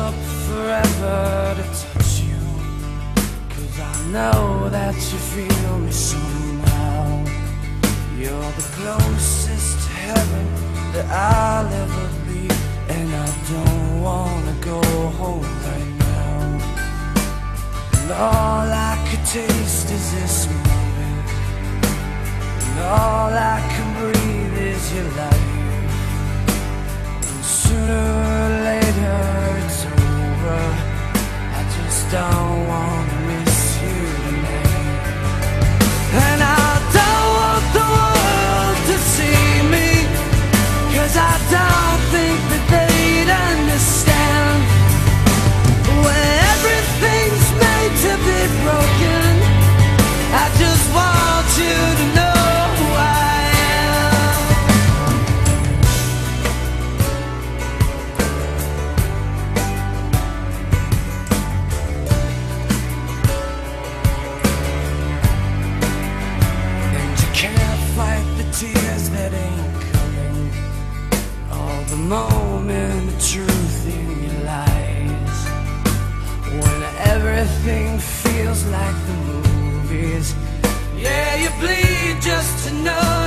up forever to touch you, 'cause I know that you feel me somehow. You're the closest to heaven that I'll ever be, and I don't wanna go home right now. And all I could taste is this moment, and all I can breathe is your life. And sooner or later it's over, I just don't wanna miss you tonight. And I don't want the world to see me, 'cause I don't think that they'd understand. When everything's made to be broken, I just want you to know who I am. And you can't fight the tears that ain't coming, all the moment of truth in your lies. When everything feels like the movies, yeah, you bleed just to know